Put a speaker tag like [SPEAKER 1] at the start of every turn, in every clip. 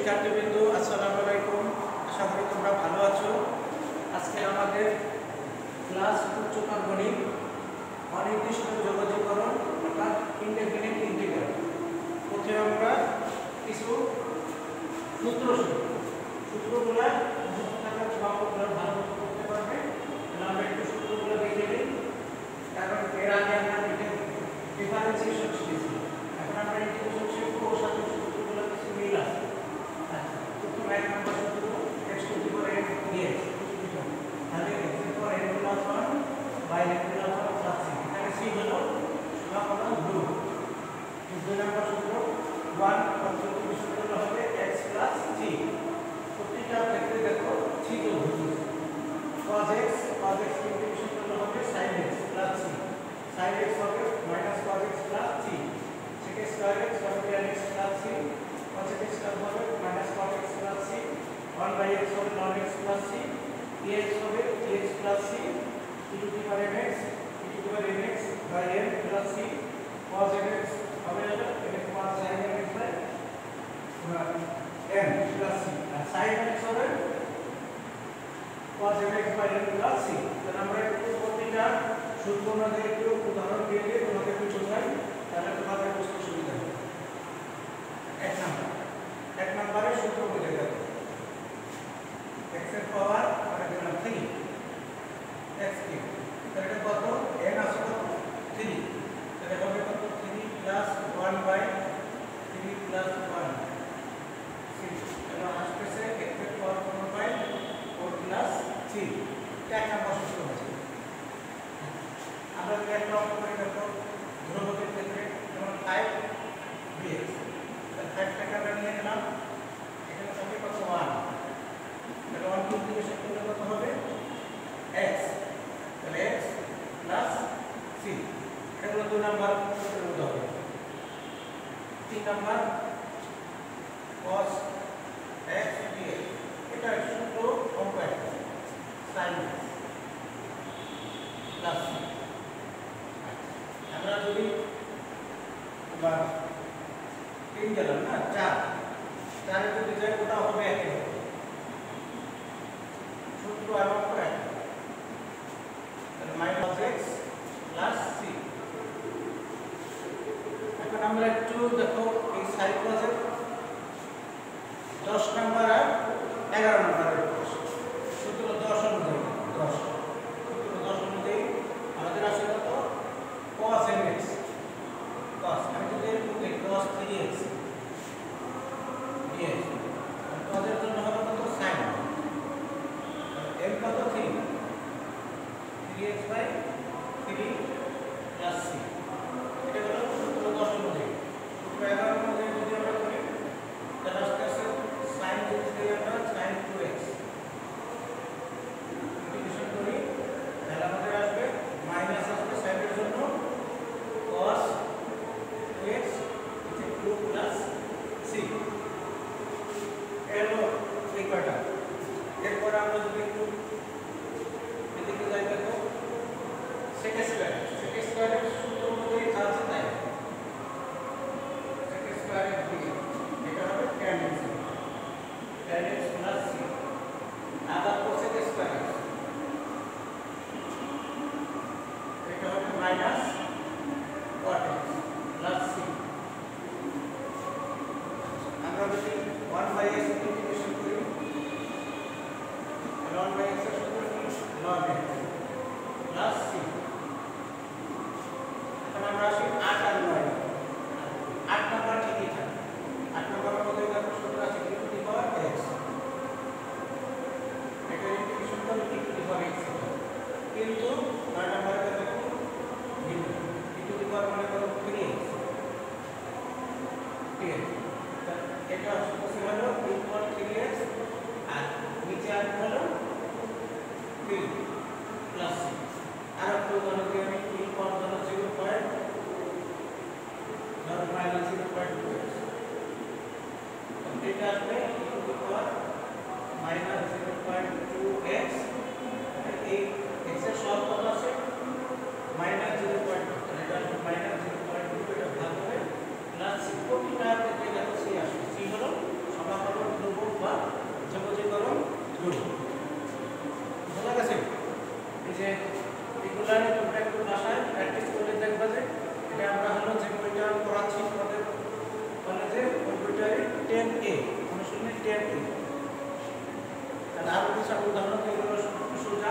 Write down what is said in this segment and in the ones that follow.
[SPEAKER 1] শিক্ষার্থীবৃন্দ, আসসালামু আলাইকুম। আশা করি তোমরা ভালো আছো। আজকে আমাদের ক্লাস উচ্চতর গণিত অনির্দিষ্ট যোগাযোগকরণ অর্থাৎ ইনডেফিনিট ইন্টিগ্রাল। প্রথমে আমরা কিছু সূত্রগুলো ভালো করতে পারবে। আমরা একটু সূত্রগুলো দেখে নিই, কারণ এর আগে আমরা ডিফারেন্সিয়েশন শিখেছি। এখন আমরা ইন্টিগ্রেশন শিখবো, ওর সাথে সূত্রগুলো কিছু মিল আছে। আচ্ছা, প্রথম এক নম্বর সূত্র x to the power n dx, তাহলে x to the power n plus 1 by n plus 1 plus c, এখানে c হলো সমাকলন ধ্রুব। দুই নম্বর সূত্র 1 পঞ্চম সূত্র হবে x প্লাস c। প্রতিটা ক্ষেত্রে দেখো c তো ধ্রুব। cos x ইন্টিগ্রেশন করলে হবে sin x plus c, sin x হবে minus cos x plus c, sec square x হবে tan x plus c, cos x square হবে minus cos x plus c, 1 by x হবে ln x plus c, dx হবে dx plus c, e to the power mx by n plus c, cos x হবে এটা cos sin x by n plus c, আর sin x হবে cos x by n plus c। তাহলে আমরা একটু প্রতিটা সূত্র মধ্যে একটু উদাহরণ দিয়ে দিয়ে তোমাদের একটু বোঝাই, তাহলে তোমাদের বুঝতে সুবিধা হবে। এক নম্বরে সূত্র বুঝে গেল, x এর পাওয়ার আমরা দিলাম 3 x কিউব, তাহলে এটা কত, n আছে কত 3, তাহলে হবে কত 3 প্লাস 1 বাই 3 প্লাস 1 6, তাহলে আসছে x এর পাওয়ার 4 বাই 4 প্লাস 3। এটা এক নম্বর সূত্র আছে। আমরা যদি একটা অঙ্ক করে দেখো ধ্রুবকের ক্ষেত্রে, যেমন 5 dx, তাহলে 5 টাকা আমরা নিয়ে নিলাম, এখানে থাকে কত 1, তাহলে 1 ইন্টিগ্রেশন করলে কত হবে x, তাহলে x প্লাস c। এটা হলো 2 নাম্বার সূত্রের উদাহরণ। 3 নাম্বার cos x dx, এটা সূত্র অঙ্ক একটা, sin x প্লাস c। আমরা যদি এবার 3 গেলাম না 4 যদি যাই ওটা হবে একই হবে, সূত্র আর অঙ্ক এক, তাহলে মাইনাস x প্লাস c। এখন আমরা একটু দেখো এই সাইক্লোজের 10 নাম্বার আর 11 নাম্বারের সূত্র 10 অনুযায়ী আমাদের আসে কত cos mx, cos আমি যদি লিখি cos 3x dx, cos এর জন্য হবে কত sin, m কত 3x বাই 3 প্লাস c। এটা হলো সূত্র 10 অনুযায়ী। সূত্র 11 অনুযায়ী যদি আমরা করি তাহলে আসছে sin যদি আমরা sin 2x ইন্টিগ্রেশন করি, তাহলে আমাদের আসবে মাইনাস আসবে sin এর জন্য cos 2x 2 প্লাস c। এলো এই কয়টা। এরপর আমরা যদি একটু এদিকে যাই দেখো sec স্কয়ারের সূত্র অনুযায়ী যা আছে তাই, sec স্কয়ারের দিকে এটা হবে tan x প্লাস c, আবার cosec স্কয়ার এটা হবে minus cot x plus c। আমরা যদি 1 বাই x ইন্টিগ্রেশন করি, 1 বাই x এর সূত্র কি ln x প্লাস c। এখন আমরা আসি 8 আর 9, 8 নাম্বার ঠিকই থাকে। 8 নাম্বারের মধ্যে দেখো সূত্র আছে e to the power x, এটা ইন্টিগ্রেশন করলে e to the power x, কিন্তু 9 নাম্বারে দেখো e টু দি পাওয়ার মানে কত 3x, ঠিক আছে। এটা সূত্র হলো e to the power 3x আর নিচে আর হলো 3 প্লাস c। আর একটু ধরো যে আমি e পাওয়ার ধরো 0.2x, এটা আসবে e to the power minus 0.2x, এই x এর সহগ কত আছে মাইনাস 0.2, এটা আসবে মাইনাস 0.2, এটা ভাগ হবে প্লাস c। প্রতিটা ক্ষেত্রে দেখো c আসবে, c হলো সমাকলন 10a অনুশীলনী 10a তাহলে আরো কিছু উদাহরণ এগুলো সোজা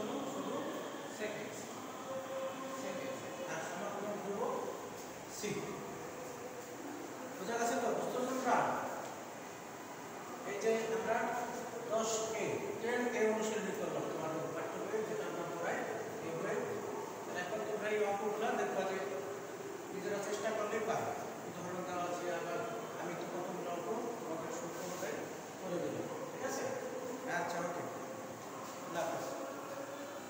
[SPEAKER 2] Sí.